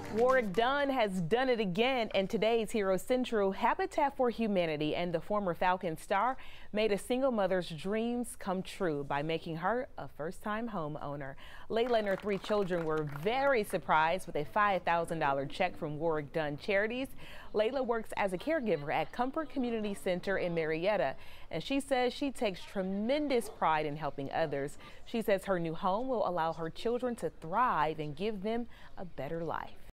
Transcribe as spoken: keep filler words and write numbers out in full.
Warrick Dunn has done it again, and today's Hero Central, Habitat for Humanity and the former Falcon star made a single mother's dreams come true by making her a first-time homeowner. Layla and her three children were very surprised with a five thousand dollar check from Warrick Dunn Charities. Layla works as a caregiver at Comfort Community Center in Marietta, and she says she takes tremendous pride in helping others. She says her new home will allow her children to thrive and give them a better life.